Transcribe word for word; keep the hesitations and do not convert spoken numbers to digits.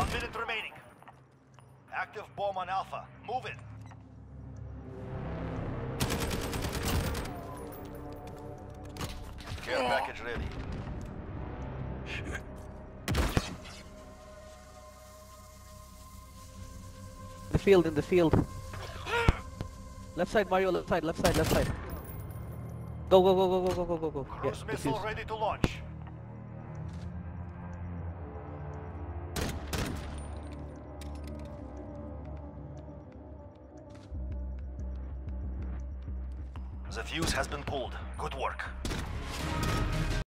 One minute remaining. Active bomb on Alpha. Move it. Care package ready. The field, in the field. Left side, Mario, left side, left side, left side. Go, go, go, go, go, go, go, go, go. Cruise Yeah, missile defuse. ready to launch. The fuse has been pulled. Good work.